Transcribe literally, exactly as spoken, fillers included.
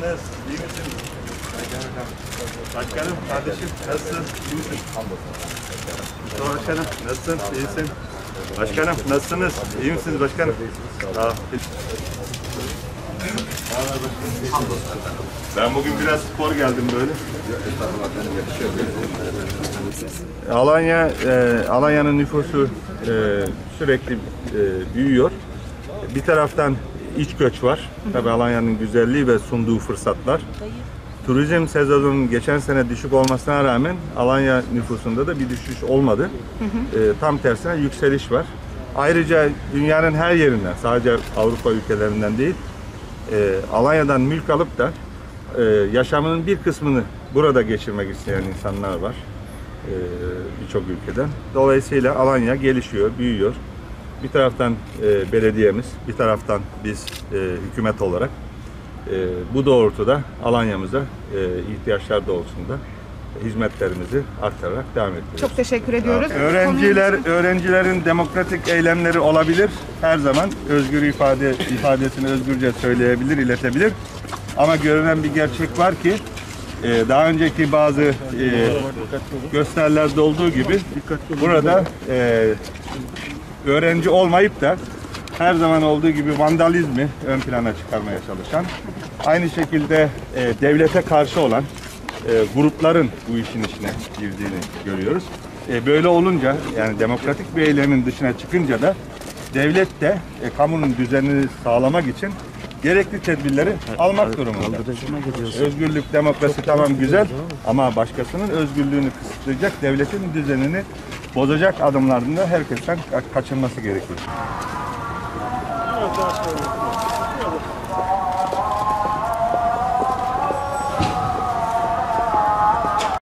Nasılsınız? İyi misiniz? Başkanım, kardeşim nasılsın? İyi misin? Mustafa Başkanım, nasılsın? İyisin. Başkanım, nasılsınız? İyi misiniz başkanım? Sağ ol. Ben bugün biraz spor geldim böyle. Alanya, e, Alanya'nın nüfusu e, sürekli e, büyüyor. Bir taraftan iç göç var. Tabii Alanya'nın güzelliği ve sunduğu fırsatlar. Turizm sezonunun geçen sene düşük olmasına rağmen Alanya nüfusunda da bir düşüş olmadı. E, tam tersine yükseliş var. Ayrıca dünyanın her yerinden, sadece Avrupa ülkelerinden değil, e, Alanya'dan mülk alıp da e, yaşamının bir kısmını burada geçirmek isteyen insanlar var. E, birçok ülkeden. Dolayısıyla Alanya gelişiyor, büyüyor. Bir taraftan e, belediyemiz, bir taraftan biz e, hükümet olarak e, bu doğrultuda Alanya'mıza e, ihtiyaçlar doğrultusunda hizmetlerimizi aktararak devam ediyoruz. Çok teşekkür ediyoruz. Öğrenciler, öğrencilerin demokratik eylemleri olabilir. Her zaman özgür ifade ifadesini özgürce söyleyebilir, iletebilir. Ama görünen bir gerçek var ki e, daha önceki bazı e, gösterilerde olduğu gibi burada e, öğrenci olmayıp da her zaman olduğu gibi vandalizmi ön plana çıkarmaya çalışan, aynı şekilde e, devlete karşı olan e, grupların bu işin içine girdiğini görüyoruz. E, böyle olunca, yani demokratik bir eylemin dışına çıkınca da devlet de e, kamunun düzenini sağlamak için gerekli tedbirleri almak durumunda. Özgürlük, demokrasi tamam güzel ama başkasının özgürlüğünü kısıtlayacak, devletin düzenini bozacak adımlarında herkesten kaçınması gerekiyor.